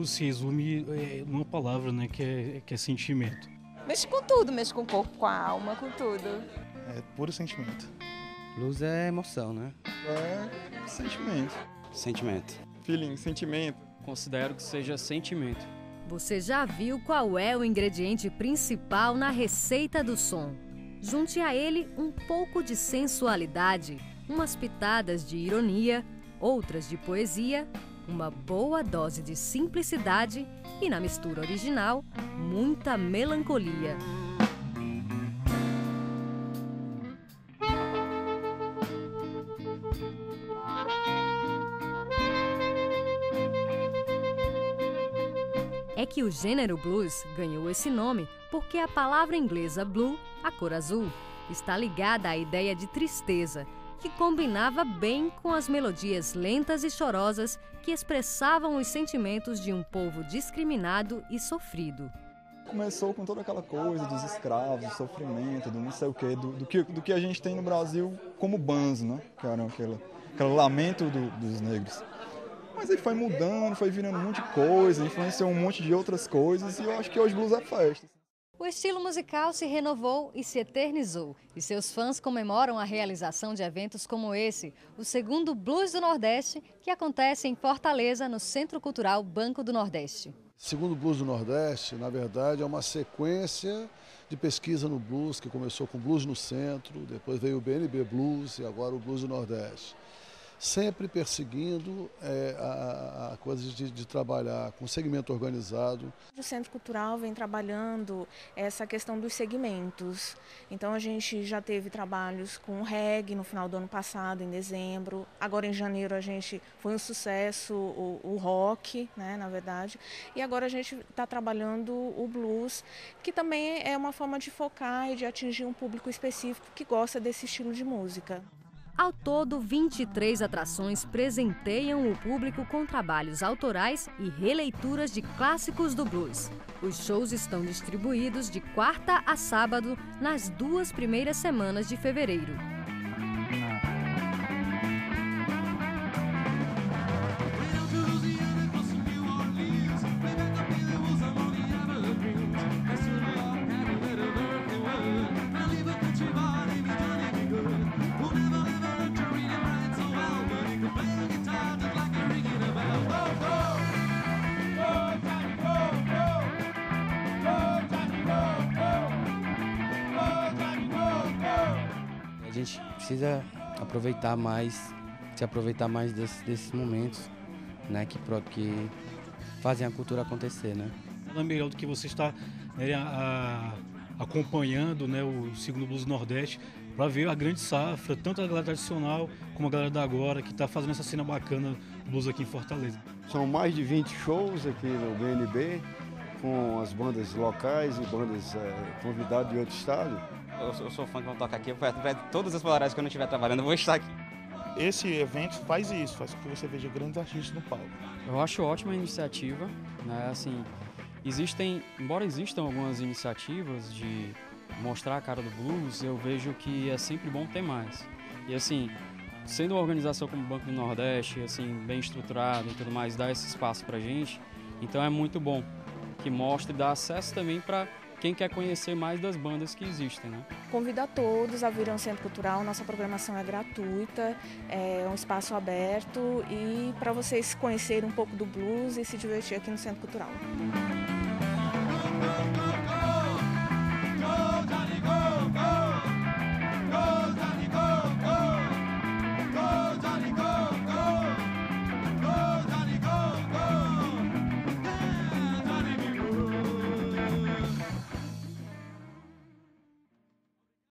se resume numa palavra, né, que é sentimento. Mexe com tudo, mexe com o corpo, com a alma, com tudo. É puro sentimento. Blues é emoção, né? É sentimento. Sentimento. Feeling, sentimento. Considero que seja sentimento. Você já viu qual é o ingrediente principal na receita do som? Junte a ele um pouco de sensualidade, umas pitadas de ironia, outras de poesia, uma boa dose de simplicidade e, na mistura original, muita melancolia. É que o gênero blues ganhou esse nome porque a palavra inglesa blue, a cor azul, está ligada à ideia de tristeza, que combinava bem com as melodias lentas e chorosas que expressavam os sentimentos de um povo discriminado e sofrido. Começou com toda aquela coisa dos escravos, do sofrimento, do não sei o quê, do que a gente tem no Brasil como banzo, né? Que era aquele lamento dos negros. Mas aí foi mudando, foi virando um monte de coisa, influenciou um monte de outras coisas e eu acho que hoje blues é festa. O estilo musical se renovou e se eternizou, e seus fãs comemoram a realização de eventos como esse, o segundo Blues do Nordeste, que acontece em Fortaleza, no Centro Cultural Banco do Nordeste. Segundo Blues do Nordeste, na verdade, é uma sequência de pesquisa no blues, que começou com Blues no Centro, depois veio o BNB Blues e agora o Blues do Nordeste. Sempre perseguindo a coisa de trabalhar com segmento organizado. O Centro Cultural vem trabalhando essa questão dos segmentos. Então a gente já teve trabalhos com reggae no final do ano passado, em dezembro. Agora em janeiro a gente foi um sucesso o rock, né, na verdade. E agora a gente está trabalhando o blues, que também é uma forma de focar e de atingir um público específico que gosta desse estilo de música. Ao todo, 23 atrações presenteiam o público com trabalhos autorais e releituras de clássicos do blues. Os shows estão distribuídos de quarta a sábado nas 2 primeiras semanas de fevereiro. A gente precisa aproveitar mais, se aproveitar mais desses momentos, né, que fazem a cultura acontecer, né? Nada melhor do que você estar acompanhando, né, o segundo Blues do Nordeste para ver a grande safra, tanto a galera tradicional como a galera da agora, que está fazendo essa cena bacana do blues aqui em Fortaleza. São mais de 20 shows aqui no BNB, com as bandas locais e bandas convidadas de outro estado. Eu sou fã que vão tocar aqui, todas as horários que eu não estiver trabalhando, eu vou estar aqui. Esse evento faz isso, faz com que você veja grandes artistas no palco. Eu acho ótima a iniciativa, né? Assim, embora existam algumas iniciativas de mostrar a cara do blues, eu vejo que é sempre bom ter mais. E assim, sendo uma organização como o Banco do Nordeste, assim, bem estruturada e tudo mais, dá esse espaço pra gente, então é muito bom que mostre e dá acesso também para quem quer conhecer mais das bandas que existem, né? Convido a todos a vir ao Centro Cultural, nossa programação é gratuita, é um espaço aberto e para vocês conhecerem um pouco do blues e se divertir aqui no Centro Cultural.